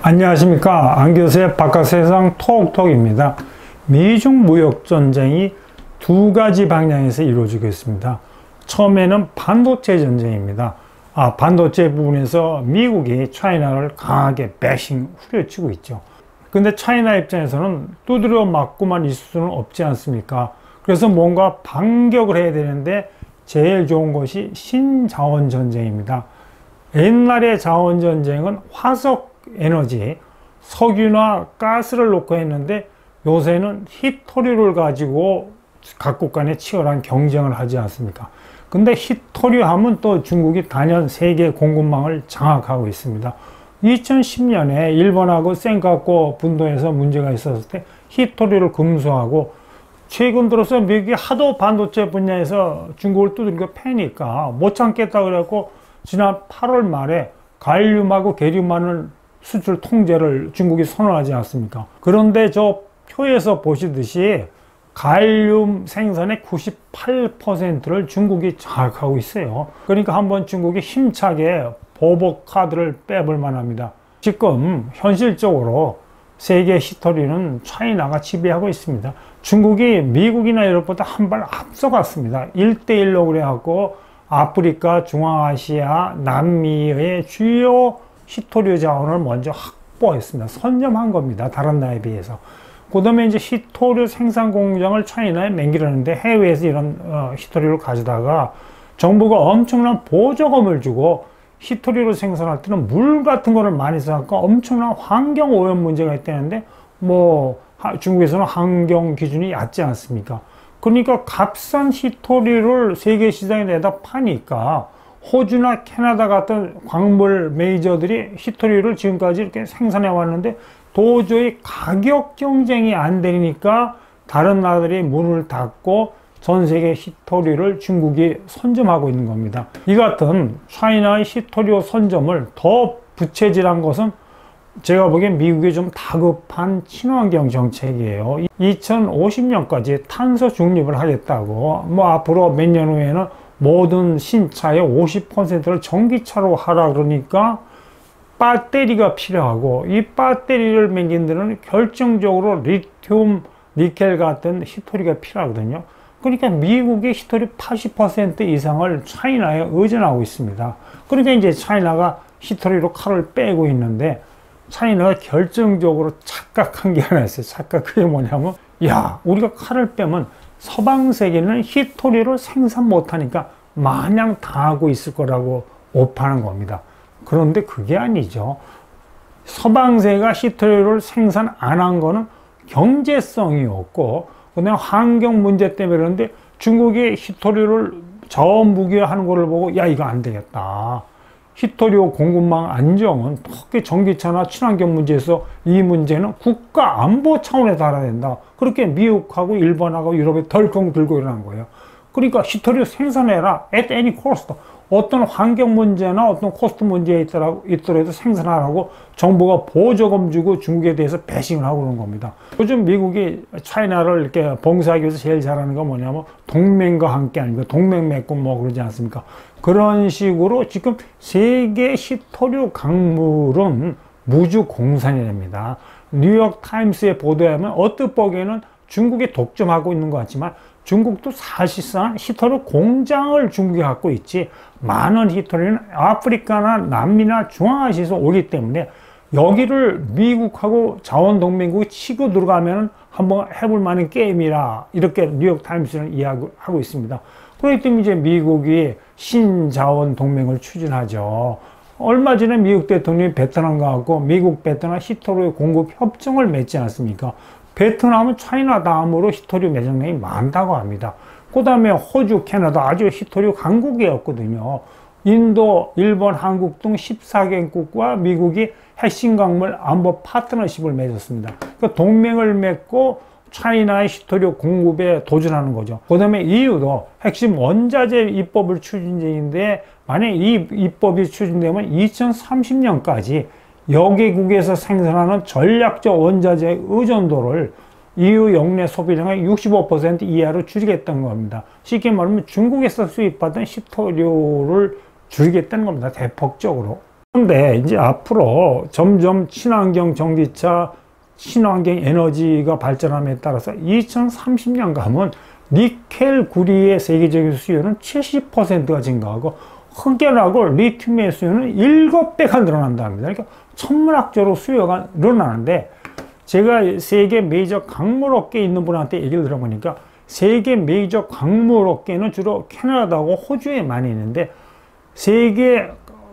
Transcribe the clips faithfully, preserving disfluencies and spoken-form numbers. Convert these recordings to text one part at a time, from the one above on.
안녕하십니까. 안교수의 바깥세상 톡톡입니다. 미중 무역전쟁이 두 가지 방향에서 이루어지고 있습니다. 처음에는 반도체 전쟁입니다. 아, 반도체 부분에서 미국이 차이나를 강하게 배싱 후려치고 있죠. 근데 차이나 입장에서는 두드려 맞고만 있을 수는 없지 않습니까? 그래서 뭔가 반격을 해야 되는데 제일 좋은 것이 신자원 전쟁입니다. 옛날의 자원 전쟁은 화석 에너지, 석유나 가스를 놓고 했는데 요새는 히토류를 가지고 각국 간에 치열한 경쟁을 하지 않습니까? 근데 히토류 하면 또 중국이 단연 세계 공급망을 장악하고 있습니다. 이천십 년에 일본하고 센카쿠 분도에서 문제가 있었을 때 히토류를 금수하고, 최근 들어서 미국이 하도 반도체 분야에서 중국을 두들겨 패니까 못 참겠다 그래갖고 지난 팔월 말에 갈륨하고 게륨만을 수출 통제를 중국이 선언하지 않습니까? 그런데 저 표에서 보시듯이 갈륨 생산의 구십팔 퍼센트를 중국이 장악하고 있어요. 그러니까 한번 중국이 힘차게 보복 카드를 빼볼 만합니다. 지금 현실적으로 세계 히토류는 차이나가 지배하고 있습니다. 중국이 미국이나 유럽보다 한 발 앞서갔습니다. 일 대 일로 그래갖고 아프리카, 중앙아시아, 남미의 주요 히토류 자원을 먼저 확보했습니다. 선점한 겁니다. 다른 나라에 비해서. 그 다음에 이제 히토류 생산 공장을 차이나에 맹기려는데 해외에서 이런 어, 히토류를 가져다가 정부가 엄청난 보조금을 주고 히토류를 생산할 때는 물 같은 거를 많이 써서 엄청난 환경 오염 문제가 있다는데, 뭐 하, 중국에서는 환경 기준이 얕지 않습니까? 그러니까 값싼 히토류를 세계 시장에 내다 파니까 호주나 캐나다 같은 광물 메이저들이 히토류를 지금까지 이렇게 생산해 왔는데 도저히 가격 경쟁이 안 되니까 다른 나라들이 문을 닫고 전 세계 히토류를 중국이 선점하고 있는 겁니다. 이 같은 차이나의 히토류 선점을 더 부채질한 것은 제가 보기엔 미국이 좀 다급한 친환경 정책이에요. 이천오십 년까지 탄소 중립을 하겠다고, 뭐 앞으로 몇 년 후에는 모든 신차의 오십 퍼센트를 전기차로 하라 그러니까 배터리가 필요하고, 이 배터리를 만든 데는 결정적으로 리튬, 니켈 같은 히토류가 필요하거든요. 그러니까 미국의 히토류 팔십 퍼센트 이상을 차이나에 의존하고 있습니다. 그러니까 이제 차이나가 히토류로 칼을 빼고 있는데, 차이나가 결정적으로 착각한 게 하나 있어요. 착각. 그게 뭐냐면, 야, 우리가 칼을 빼면 서방 세계는 히토류를 생산 못하니까 마냥 당하고 있을 거라고 오판한 겁니다. 그런데 그게 아니죠. 서방 세계가 히토류를 생산 안 한 거는 경제성이 없고, 그다음에 환경 문제 때문에 그런데 중국이 히토류를 저무기화하는 거를 보고, 야, 이거 안 되겠다. 히토류 공급망 안정은 특히 전기차나 친환경 문제에서 이 문제는 국가 안보 차원에서 알아야 된다. 그렇게 미국하고 일본하고 유럽이 덜컹 들고 일어난 거예요. 그러니까 히토류 생산해라. at any cost. 어떤 환경 문제나 어떤 코스트 문제에 있더라도 생산하라고 정부가 보조금 주고 중국에 대해서 배싱을 하고 그런 겁니다. 요즘 미국이 차이나를 이렇게 봉쇄하기 위해서 제일 잘하는 건 뭐냐면 동맹과 함께 아닙니까? 동맹 맺고 뭐 그러지 않습니까? 그런 식으로 지금 세계 히토류 강물은 무주 공산이 됩니다. 뉴욕 타임스의 보도에 하면 어뜻 보기에는 중국이 독점하고 있는 것 같지만 중국도 사실상 히토류 공장을 중국이 갖고 있지, 많은 히토류는 아프리카나 남미나 중앙아시아에서 오기 때문에 여기를 미국하고 자원동맹국이 치고 들어가면 한번 해볼 만한 게임이라, 이렇게 뉴욕타임스는 이야기하고 있습니다. 그렇기 때문에 이제 미국이 신자원동맹을 추진하죠. 얼마 전에 미국 대통령이 베트남 가고 미국 베트남 히토류 공급 협정을 맺지 않았습니까? 베트남은 차이나 다음으로 히토류 매장량이 많다고 합니다. 그 다음에 호주, 캐나다 아주 히토류 강국이었거든요. 인도, 일본, 한국 등 십사 개국과 미국이 핵심 광물 안보 파트너십을 맺었습니다. 그러니까 동맹을 맺고 차이나의 히토류 공급에 도전하는 거죠. 그 다음에 이유도 핵심 원자재 입법을 추진 중인데, 만약 이 입법이 추진되면 이천삼십 년까지 여개국에서 생산하는 전략적 원자재 의존도를 이유 역내 소비량의 육십오 퍼센트 이하로 줄이겠다는 겁니다. 쉽게 말하면 중국에서 수입하던 히토류를 줄이겠다는 겁니다. 대폭적으로. 그런데 이제 앞으로 점점 친환경 전기차, 친환경 에너지가 발전함에 따라서 이천삼십 년 가면 니켈 구리의 세계적인 수요는 칠십 퍼센트가 증가하고 흑연하고 리튬의 수요는 일곱 배가 늘어난다 합니다. 그러니까 천문학적으로 수요가 늘어나는데, 제가 세계 메이저 광물 업계에 있는 분한테 얘기를 들어보니까 세계 메이저 광물 업계는 주로 캐나다하고 호주에 많이 있는데, 세계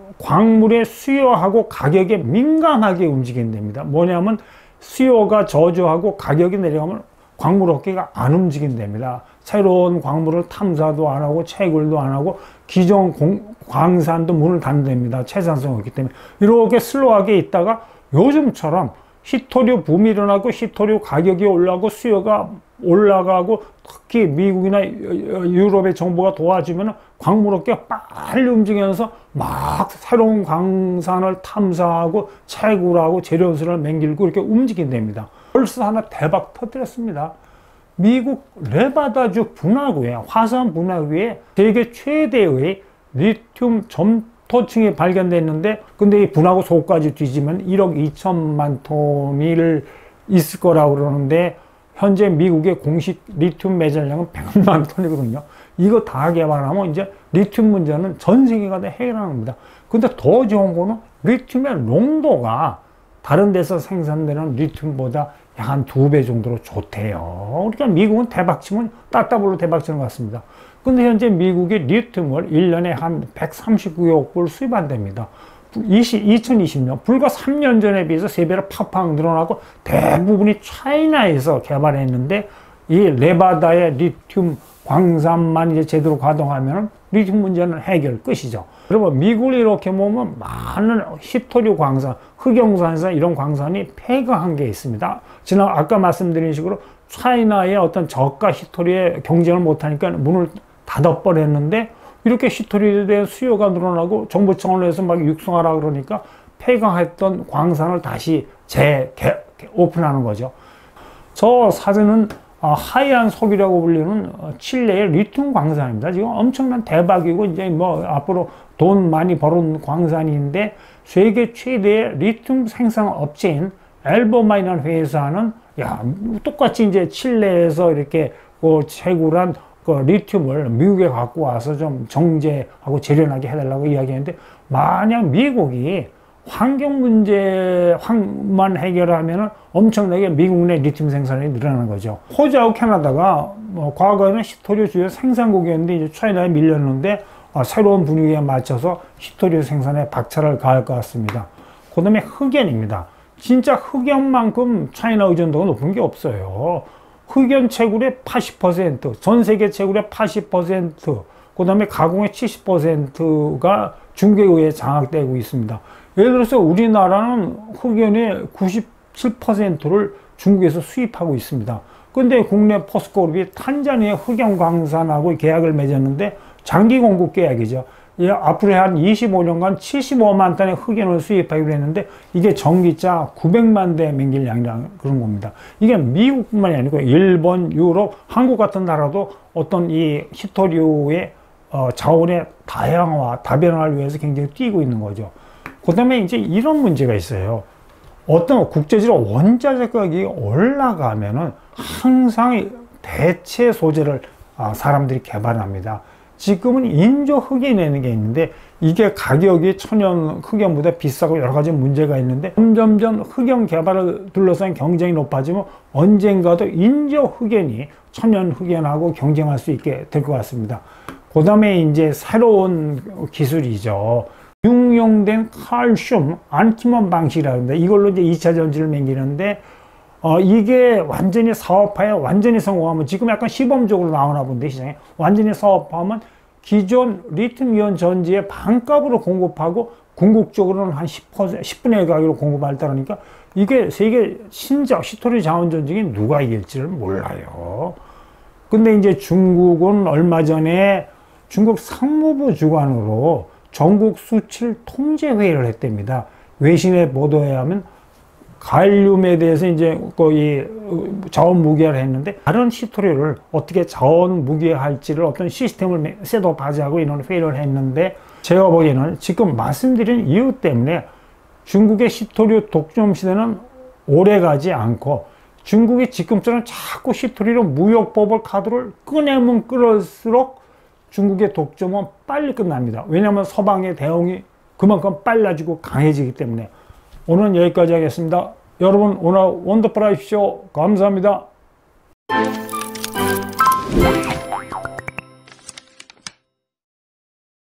광물의 수요하고 가격에 민감하게 움직인답니다. 뭐냐면 수요가 저조하고 가격이 내려가면 광물 업계가 안 움직인답니다. 새로운 광물을 탐사도 안 하고 채굴도 안 하고 기존 공, 광산도 문을 닫는답니다. 채산성이 없기 때문에. 이렇게 슬로우하게 있다가 요즘처럼 히토류 붐이 일어나고 히토류 가격이 올라가고 수요가 올라가고, 특히 미국이나 유럽의 정부가 도와주면 광물업계가 빨리 움직이면서 막 새로운 광산을 탐사하고 채굴하고 재료수를 맹길고 이렇게 움직인답니다. 벌써 하나 대박 터뜨렸습니다. 미국 레바다주 분화구에, 화산 분화구에 세계 최대의 리튬 점토층이 발견됐는데, 근데 이 분화구 속까지 뒤지면 일억 이천만 톤이 있을 거라고 그러는데, 현재 미국의 공식 리튬 매장량은 백만 톤이거든요. 이거 다 개발하면 이제 리튬 문제는 전 세계가 다 해결합니다. 근데 더 좋은 거는 리튬의 농도가 다른 데서 생산되는 리튬보다 약 한 두 배 정도로 좋대요. 그러니까 미국은 대박치면 따따블로 대박치는 것 같습니다. 근데 현재 미국이 리튬을 일 년에 한 백삼십구억 불 수입한답니다. 이천이십 년, 불과 삼 년 전에 비해서 세 배로 팍팍 늘어나고 대부분이 차이나에서 개발했는데, 이 레바다의 리튬 광산만 이제 제대로 가동하면 리튬 문제는 해결 끝이죠. 여러분, 미국을 이렇게 보면 많은 히토류 광산, 흑연광산 이런 광산이 폐가한 게 있습니다. 지난 아까 말씀드린 식으로 차이나의 어떤 저가 히토류에 경쟁을 못하니까 문을 닫아버렸는데, 이렇게 히토류에 대한 수요가 늘어나고 정부 차원에서 막 육성하라 그러니까 폐광했던 광산을 다시 재 오픈하는 거죠. 저 사진은 하얀 석이라고 불리는 칠레의 리튬 광산입니다. 지금 엄청난 대박이고 이제 뭐 앞으로 돈 많이 버는 광산인데, 세계 최대의 리튬 생산 업체인 엘버마이라는 회사는 야 똑같이 이제 칠레에서 이렇게 그 채굴한 그 리튬을 미국에 갖고 와서 좀 정제하고 재련하게 해달라고 이야기했는데, 만약 미국이 환경 문제만 해결하면 엄청나게 미국 내 리튬 생산이 늘어나는 거죠. 호주하고 캐나다가 뭐 과거에는 히토류 주요 생산국이었는데 이제 차이나에 밀렸는데, 아, 새로운 분위기에 맞춰서 히토류 생산에 박차를 가할 것 같습니다. 그 다음에 흑연입니다. 진짜 흑연만큼 차이나 의존도가 높은 게 없어요. 흑연 채굴의 팔십 퍼센트, 전 세계 채굴의 팔십 퍼센트, 그 다음에 가공의 칠십 퍼센트가 중국에 의해 장악되고 있습니다. 예를 들어서 우리나라는 흑연의 구십칠 퍼센트를 중국에서 수입하고 있습니다. 근데 국내 포스코그룹이 탄자니아 흑연 광산하고 계약을 맺었는데, 장기 공급 계약이죠. 예, 앞으로 한 이십오 년간 칠십오만 톤의 흑연을 수입하기로 했는데, 이게 전기차 구백만 대 맹길 양이라는 그런 겁니다. 이게 미국뿐만이 아니고 일본, 유럽, 한국 같은 나라도 어떤 이 히토류의 어, 자원의 다양화, 다변화를 위해서 굉장히 뛰고 있는 거죠. 그 다음에 이제 이런 문제가 있어요. 어떤 국제적으로 원자재 가격이 올라가면은 항상 대체 소재를 아, 사람들이 개발합니다. 지금은 인조 흑연이라는 게 있는데, 이게 가격이 천연 흑연보다 비싸고 여러 가지 문제가 있는데, 점점점 흑연 개발을 둘러싼 경쟁이 높아지면 언젠가도 인조 흑연이 천연 흑연하고 경쟁할 수 있게 될 것 같습니다. 그 다음에 이제 새로운 기술이죠. 융용된 칼슘 안티몬 방식이라고 합니다. 이걸로 이제 이 차 전지를 맹기는데, 어, 이게 완전히 사업화에 완전히 성공하면, 지금 약간 시범적으로 나오나 본데 시장에 완전히 사업화하면 기존 리튬 이온 전지의 반값으로 공급하고 궁극적으로는 한 십 퍼센트, 십분의 일 가격으로 공급할 따르니까 이게 세계 신작 히토류 자원 전쟁이 누가 이길지를 몰라요. 근데 이제 중국은 얼마 전에 중국 상무부 주관으로 전국 수출 통제 회의를 했답니다. 외신의 보도에 하면 갈륨에 대해서 이제 거의 자원 무기화를 했는데, 다른 히스토리를 어떻게 자원 무기화할지를 어떤 시스템을 셋업하자고 이런 회의를 했는데, 제가 보기에는 지금 말씀드린 이유 때문에 중국의 시토류 독점 시대는 오래가지 않고, 중국이 지금처럼 자꾸 시토류로 무역법을 카드를 꺼내면 끌을수록 중국의 독점은 빨리 끝납니다. 왜냐하면 서방의 대응이 그만큼 빨라지고 강해지기 때문에. 오늘은 여기까지 하겠습니다. 여러분 오늘 원더풀 하십시오. 감사합니다.